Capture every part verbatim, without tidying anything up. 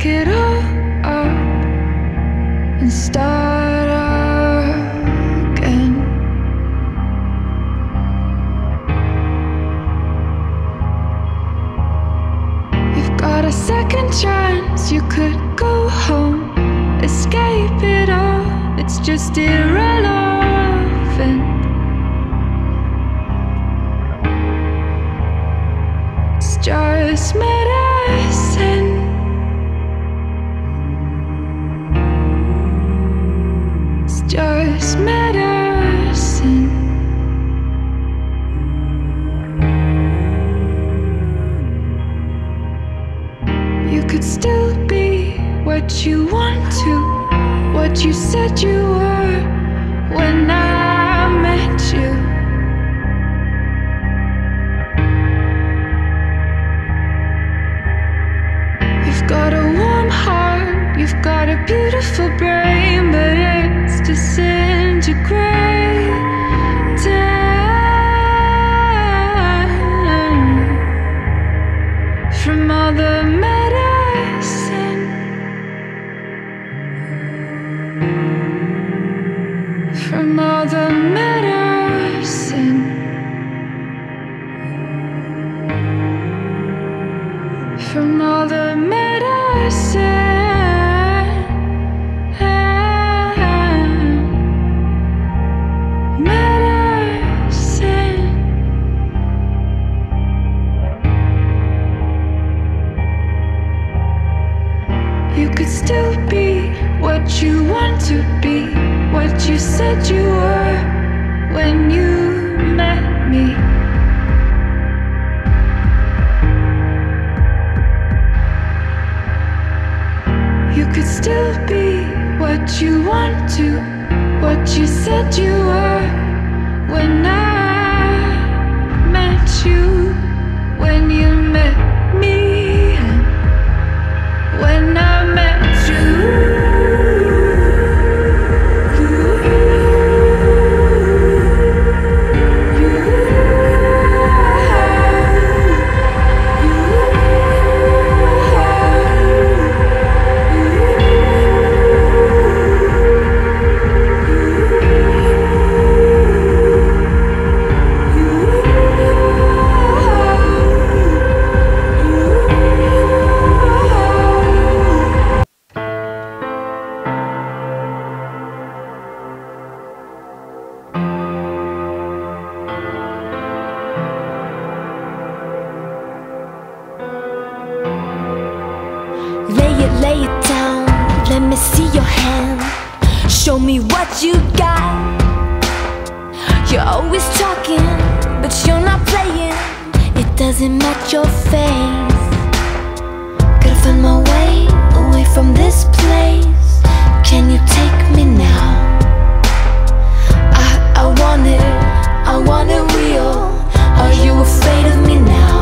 pick it all up and start again. You've got a second chance, you could go home, escape it all, it's just irrelevant. It's just medicine. It's just medicine. You could still be what you want to, what you said you were when I met you. You've got a warm heart, you've got a beautiful brain, but it's disintegrating from all the medicine, from all the medicine, from all the medicine. You could still be what you want to be, what you said you were when you met me. You could still be what you want to, what you said you were when I met you, when you met me, when I met you. Lay it down, let me see your hand. Show me what you got. You're always talking, but you're not playing. It doesn't match your face. Gotta find my way away from this place. Can you take me now? I, I want it, I want it real. Are you afraid of me now?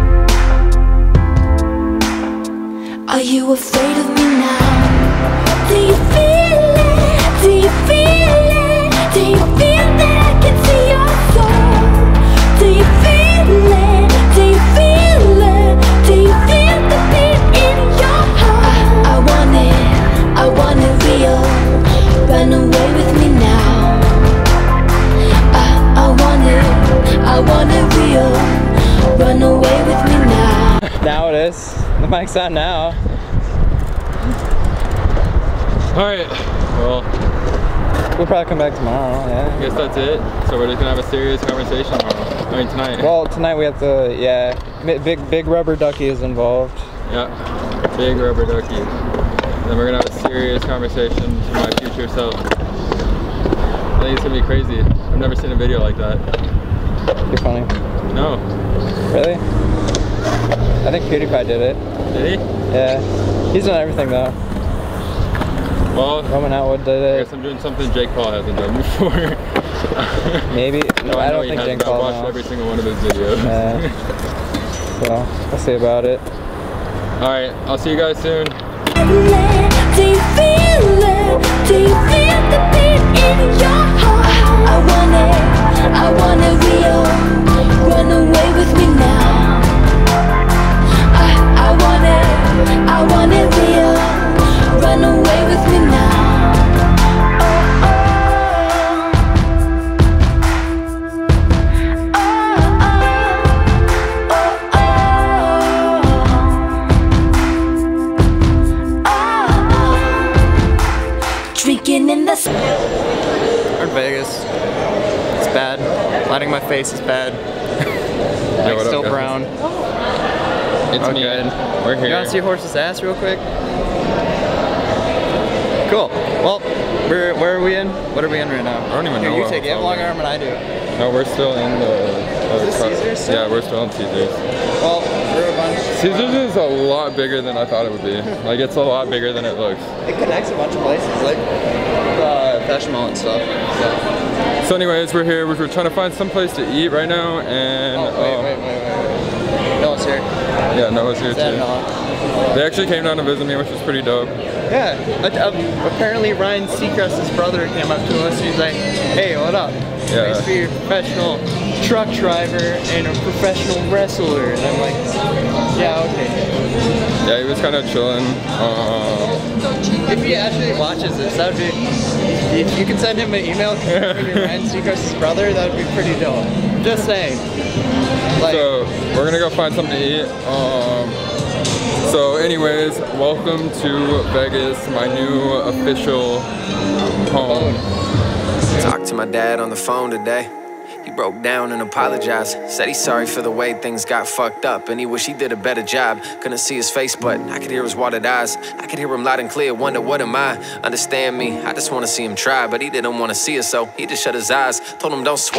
Are you afraid of me now? Do you feel it? Do you feel it? Do you feel that I can see your soul? Do you feel it? Do you feel it? Do you feel the beat in your heart? I, I want it, I want it real. Run away with me now. I, I want it, I want it real. Run away with me now. Now it is. The mic's on now. Alright, well, we'll probably come back tomorrow, yeah. I guess that's it. So we're just gonna have a serious conversation tomorrow. I mean tonight. Well, tonight we have to, yeah, big big rubber ducky is involved. Yeah, big rubber ducky. Then we're gonna have a serious conversation to my future self. I think it's gonna be crazy. I've never seen a video like that. You're funny. No. Really? I think PewDiePie did it. Did he? Yeah. He's done everything though. Well, Roman Atwood did I it. guess I'm doing something Jake Paul hasn't done before. Maybe. No, I, I, I don't he think hasn't. Jake Paul. I've watched no. every single one of his videos. Yeah. So, we'll see about it. Alright, I'll see you guys soon. Do you feel it? Do you feel the beat in your heart? I, I want it, I want it real. Run away with me now. I, I want it, I want it real. rain in the sky. We're in Vegas. It's bad. Lighting my face is bad. Yo, Like, still up, brown. It's Okay. me. We're here. You wanna see a horse's ass real quick? Cool. Well, we're, where are we in? What are we in right now? I don't even Here, know you what take it. You have a hotel long arm and I do. No, we're still in the. Uh, Is this car- Caesars still? Yeah, we're still in Caesars. Well, we're a bunch. Caesars is a lot bigger than I thought it would be. Like, it's a lot bigger than it looks. It connects a bunch of places, like uh, Fashion Mall and stuff. So. So anyways, we're here. We're we're trying to find some place to eat right now, and Oh, wait, um, wait, wait, wait. No one's here. yeah, Noah's here Sad too. Noah. They actually came down to visit me, which was pretty dope. Yeah, uh, uh, apparently Ryan Seacrest's brother came up to us and he's like, hey, what up? Yeah. Nice to be a professional truck driver and a professional wrestler. And I'm like, yeah, okay. Yeah, he was kind of chilling. Um, If he actually watches this, that would be, if you can send him an email confirming you're Ryan Seacrest's brother, that would be pretty dope. Just saying. Like, so we're gonna go find something to eat. Um, so anyways, welcome to Vegas, my new official home. Talked to my dad on the phone today. He broke down and apologized. Said he's sorry for the way things got fucked up and he wish he did a better job. Couldn't see his face, but I could hear his watered eyes. I could hear him loud and clear, wonder what am I? Understand me, I just wanna see him try, but he didn't wanna see us, so he just shut his eyes. Told him don't sweat.